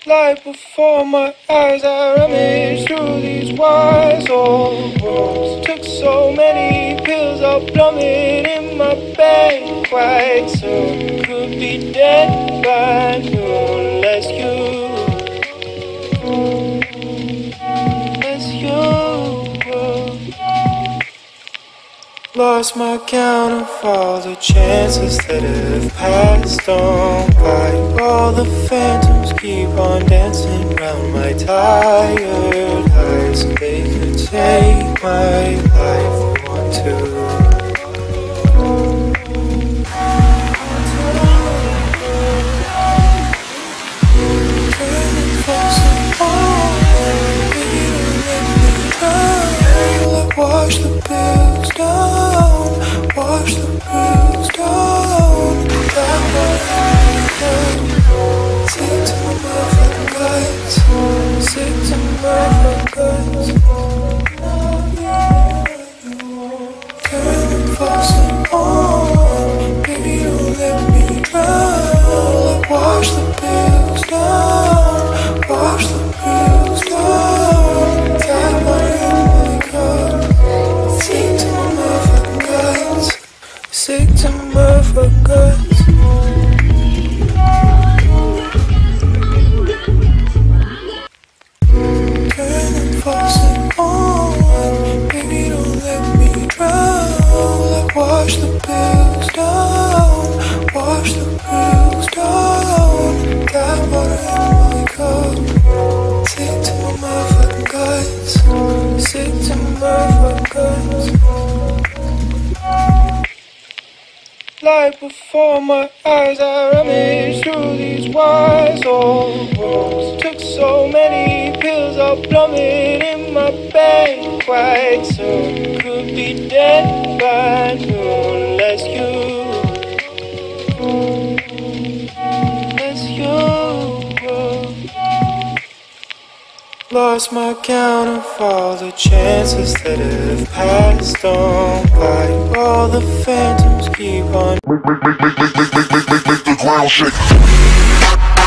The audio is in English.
Life before my eyes, I rummaged through these wise old books. Took so many pills, I'll plummet in my bed quite soon. Could be dead by noon. Lost my count of all the chances that have passed on by. All the phantoms keep on dancing round my tired eyes. They could take my life if want to. Wash the pills down, wash the pills down. Got my hand, sick to my motherfucking guts, sick to my motherfucking guts. Turning faucet on, baby don't let me drown. Wash the pills down, wash the pills down. Got my hand, sick to my motherfucking guts, sick to my motherfucking guts. Turn the faucet on, baby don't let me drown. Wash the pills down, wash the pills down. Got water in my cup, sick to my motherfucking guts, sick to my motherfucking guts. Life before my eyes, I rummaged through these wise old books. Took so many pills, I'll plummet in my bed quite soon. Could be dead by noon. Lost my count of all the chances that have passed on by. All the phantoms keep on. Make the ground shake.